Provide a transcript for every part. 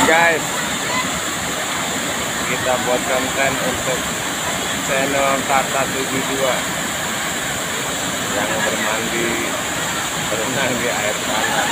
guys, kita buat konten untuk channel Tata 72 yang bermandi berenang di air panas.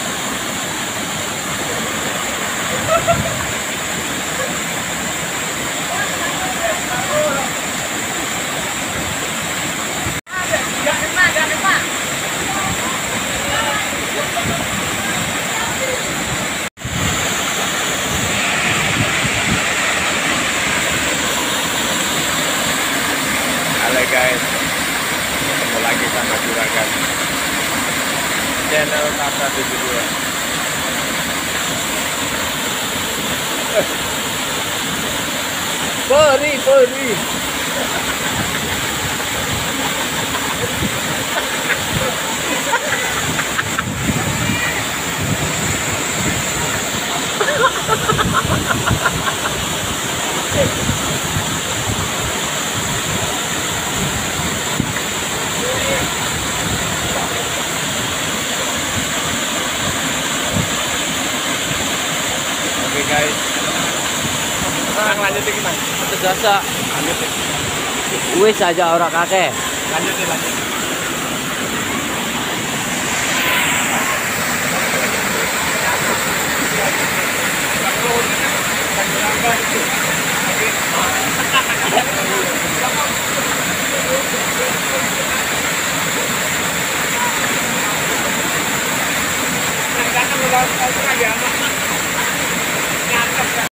Halo guys, ketemu lagi sama Juragan channel Tata 72. Peri. Oke guys, sekarang lanjutin gimana? Itu jasa. Lanjutin. Wis aja orang kakek. Lanjutin.